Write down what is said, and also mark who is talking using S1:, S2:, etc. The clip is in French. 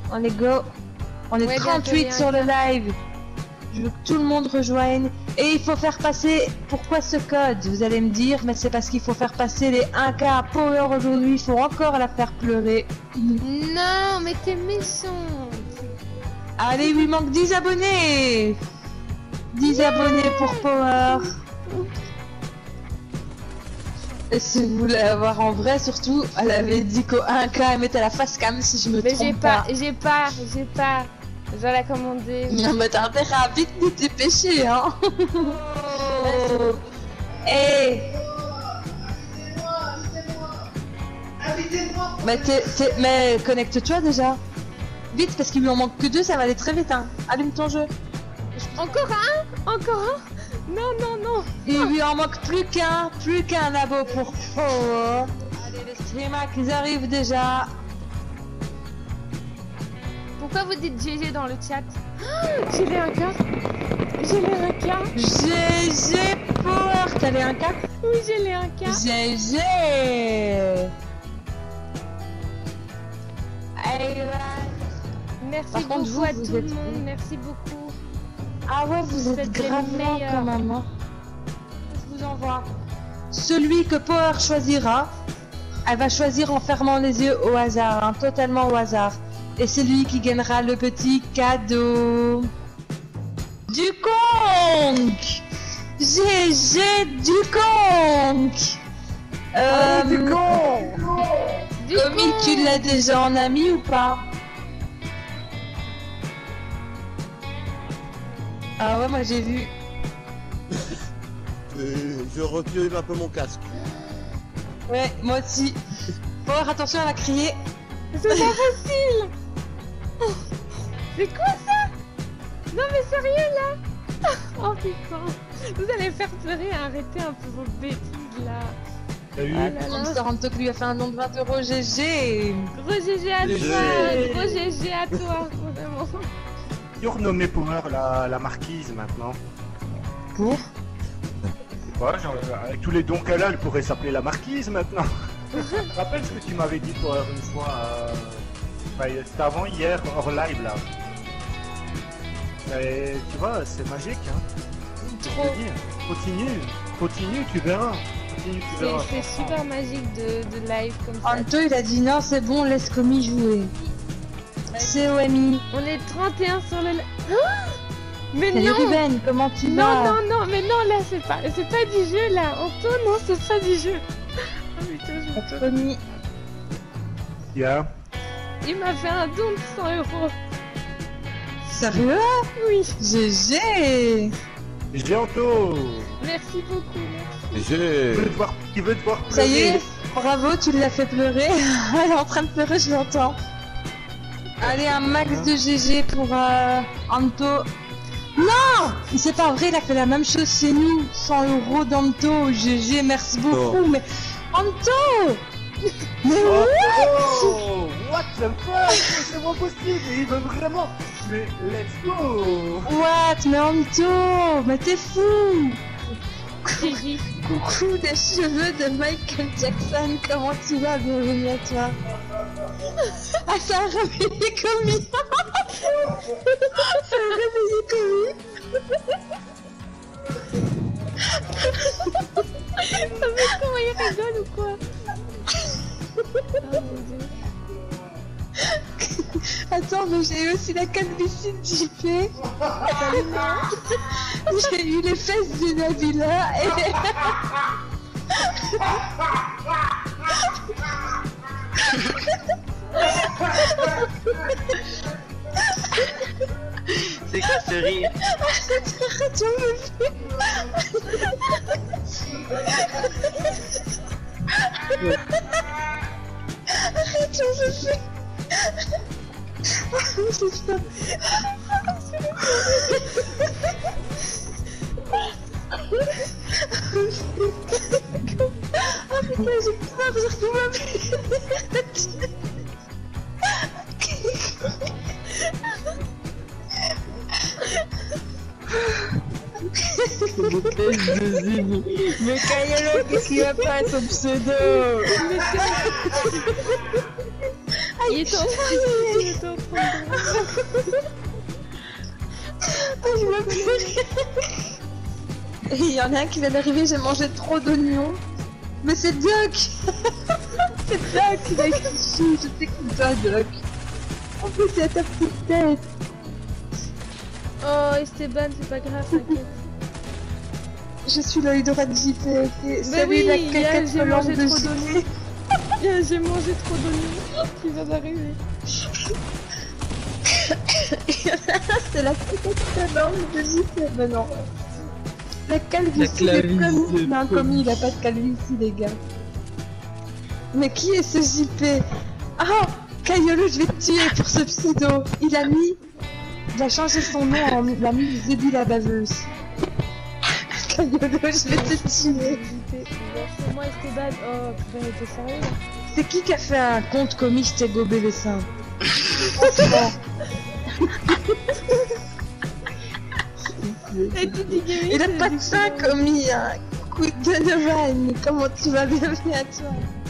S1: On est go. On est
S2: Ouais,
S1: 38 sur le live. Je veux que tout le monde rejoigne. Et il faut faire passer... Pourquoi ce code? Vous allez me dire, mais c'est parce qu'il faut faire passer les 1K à Power aujourd'hui. Il faut encore la faire pleurer.
S2: Non, mais t'es méchant.
S1: Allez, il lui manque 10 abonnés. 10 abonnés pour Power. Et si vous voulez la voir en vrai, surtout, elle avait dit qu'au 1K, elle mettait la face cam si je me
S2: Mais
S1: trompe pas.
S2: j'ai pas. Je dois la commander.
S1: Non, mais t'as intérêt à vite nous dépêcher, hein.
S2: Oh.
S1: Hey. Mais connecte-toi déjà. Vite, parce qu'il lui en manque que 2, ça va aller très vite, hein. Allume ton jeu.
S2: Encore un? Encore un? Non, non, non.
S1: Il lui en manque plus qu'un abo pour Power. Allez, les streamers, ils arrivent déjà.
S2: Pourquoi vous dites GG dans le chat? J'ai les 1K. J'ai les 1K.
S1: GG Power, t'as les 1K?
S2: Oui, j'ai les 1K.
S1: GG. Allez,
S2: merci
S1: par contre,
S2: beaucoup à
S1: vous
S2: tout le
S1: êtes
S2: monde.
S1: où?
S2: Merci beaucoup.
S1: Ah ouais, vous êtes
S2: C'était
S1: grave
S2: le
S1: lent
S2: meilleur.
S1: quand même. Hein. Je vous envoie. Celui que Power choisira, elle va choisir en fermant les yeux au hasard, hein, totalement au hasard. Et c'est lui qui gagnera le petit cadeau. Du conque. GG du conque.
S3: Du con.
S1: Comi, tu l'as déjà en ami ou pas? Ah ouais, moi j'ai vu.
S3: Je recule un peu mon casque.
S1: Ouais, moi aussi. Power, attention, elle va crier.
S2: C'est pas facile. C'est quoi ça? Non mais sérieux là? Oh putain. Vous allez faire pleurer, arrêtez un peu vos bêtises là.
S3: T'as vu?
S2: Ah là là.
S1: Monster Hunter qui lui a fait un don de 20 €, GG.
S2: Gros GG à
S3: GG.
S2: toi. Gros GG à toi, vraiment.
S4: Ils ont renommé Power la marquise maintenant.
S1: Pour
S4: Ouais, genre, avec tous les dons qu'elle a, elle pourrait s'appeler la marquise maintenant. Tu te rappelles ce que tu m'avais dit Power une fois c'était avant hier, hors live là. Et, tu vois, c'est magique hein.
S2: Trop.
S4: Je te dis, continue, tu verras. Continue, tu verras.
S2: C'est super magique de live comme ça.
S1: Anto, il a dit non, c'est bon, laisse Comi jouer. COMI.
S2: On est 31 sur le... Ah, mais
S1: Salut
S2: non.
S1: Ruben, comment tu
S2: Non,
S1: vas?
S2: non, non, mais non, là, c'est pas du jeu, là. Anto, non, c'est pas du jeu. Oh putain, je me tourne.
S1: Comi.
S4: Yeah.
S2: Il m'a fait un don de 100 €.
S1: Sérieux?
S2: Oui.
S1: GG.
S4: Gianto.
S2: Merci beaucoup, merci.
S4: Il veut te voir pleurer.
S1: Ça y est, bravo, tu l'as fait pleurer. Elle est en train de pleurer, je l'entends. Allez, un max de GG pour Anto. Non! C'est pas vrai, il a fait la même chose chez nous. 100 € d'Anto. GG, merci beaucoup.
S3: Oh.
S1: Mais Anto! Mais
S4: Oh, what the fuck? C'est pas possible, il veut vraiment. Mais let's go!
S1: what? Mais Anto! Mais t'es fou!
S2: GG.
S1: Coucou des cheveux de Michael Jackson, comment tu vas? Bienvenue à toi. Ah, ça a réveillé Comi. Ça a réveillé Comi.
S2: Ah, mais comment il rigole ou quoi? Oh mon dieu.
S1: Attends, mais j'ai eu aussi la calvitie de JP. J'ai eu les fesses de Nabila et...
S5: C'est quoi ce rire?
S1: Arrête, j'en veux plus. Arrête, j'en veux plus. C'est pas... Ah putain, j'ai peur, j'ai Mais Kayalo, qu'est-ce qu'il va pas ton pseudo?
S2: Il est en train de...
S1: Oh, je me pleurais. Et il y en a un qui vient d'arriver, j'ai mangé trop d'oignons. Mais c'est Doc. C'est Doc, il a écrit dessus, je sais que c'est toi, Doc. En plus, c'est à ta petite tête.
S2: Oh, Esteban, c'est pas grave, t'inquiète.
S1: Je suis l'œil droit de JP, ok.
S2: Mais
S1: Salut
S2: oui,
S1: la
S2: j'ai
S1: caquette
S2: mangé
S1: volante de
S2: trop
S1: JP.
S2: d'oignons. J'ai mangé trop d'oignons qui vient d'arriver.
S1: C'est la caquette volante de JP, mais non. La calvitie
S5: La
S1: de commis. Non, commis, il a pas de calvitie, les gars. Mais qui est ce JP? Ah, Kaiolo, je vais te tuer pour ce pseudo. Il a changé son nom, il a mis Zébi la baveuse. Kaiolo, je vais te tuer.
S2: C'est moi, Esteban. Oh, putain, t'es sérieux là?
S1: C'est qui a fait un compte commis, je t'ai gobé les seins? Franchement.
S2: Et tu dis que
S1: Il a pas de seins commis, hein. Coup de Donovan, comment tu vas? Bienvenue à toi.